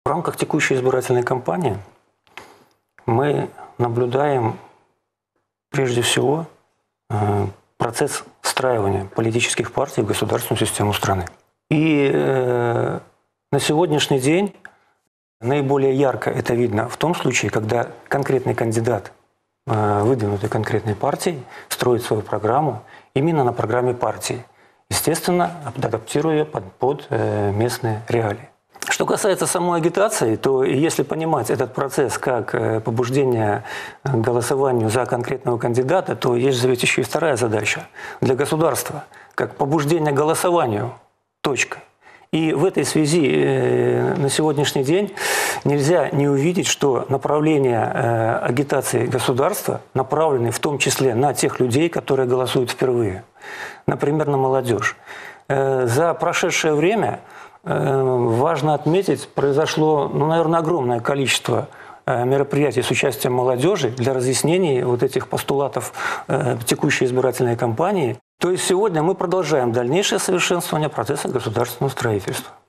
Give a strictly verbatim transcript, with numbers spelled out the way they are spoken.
рамках текущей избирательной кампании мы наблюдаем прежде всего процесс встраивания политических партий в государственную систему страны. И э, на сегодняшний день наиболее ярко это видно в том случае, когда конкретный кандидат, э, выдвинутый конкретной партией, строит свою программу именно на программе партии, естественно, адаптируя под, под э, местные реалии. Что касается самой агитации, то если понимать этот процесс как побуждение к голосованию за конкретного кандидата, то есть ведь еще и вторая задача для государства, как побуждение к голосованию. Точка. И в этой связи э, на сегодняшний день нельзя не увидеть, что направление э, агитации государства направлены в том числе на тех людей, которые голосуют впервые. Например, на молодежь. Э, за прошедшее время важно отметить, произошло, ну, наверное, огромное количество мероприятий с участием молодежи для разъяснений вот этих постулатов текущей избирательной кампании. То есть сегодня мы продолжаем дальнейшее совершенствование процесса государственного строительства.